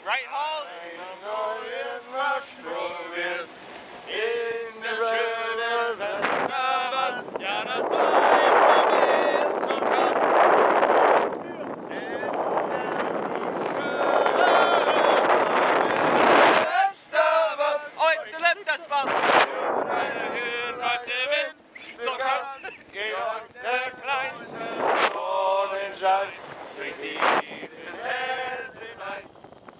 Right, Halls? In the schönen Western, ja, das heute lebt das Band. Über eine Höhe pfeift der Wind, so kommt Georg der Kleinste Sonnenschein, bringt die tiefen Herzen hinein.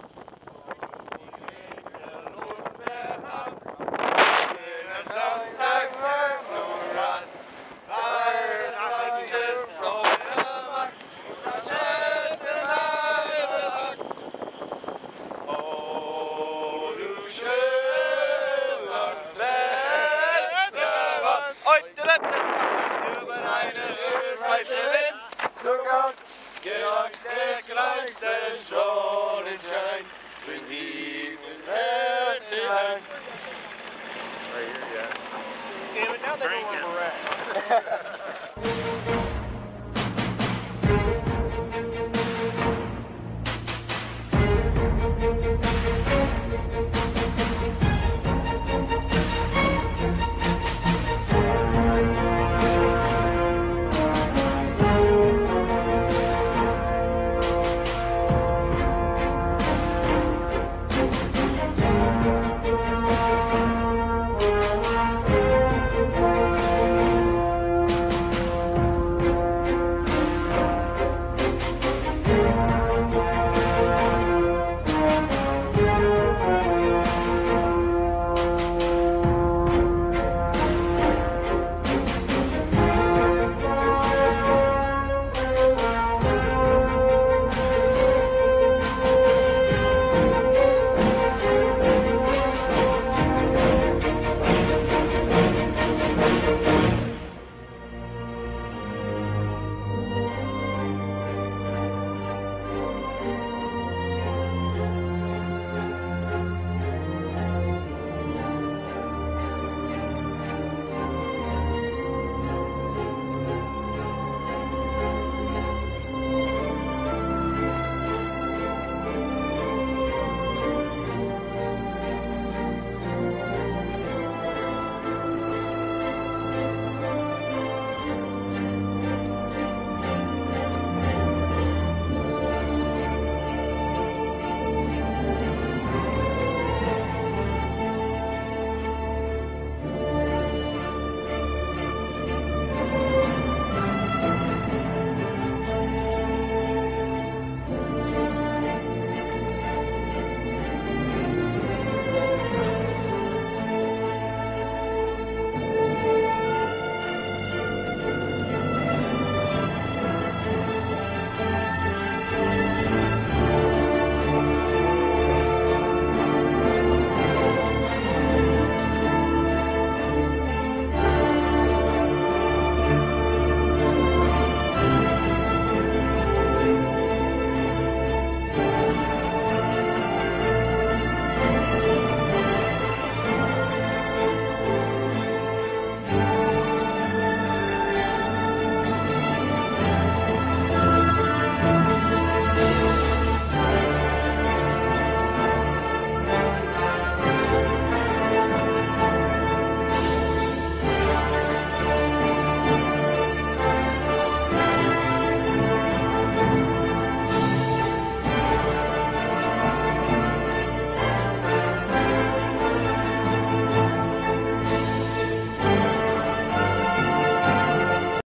Georg der Kleinste Sonnenschein, bringt die Herzen hinein. Right here, yeah. Damn it, now they know where we're at.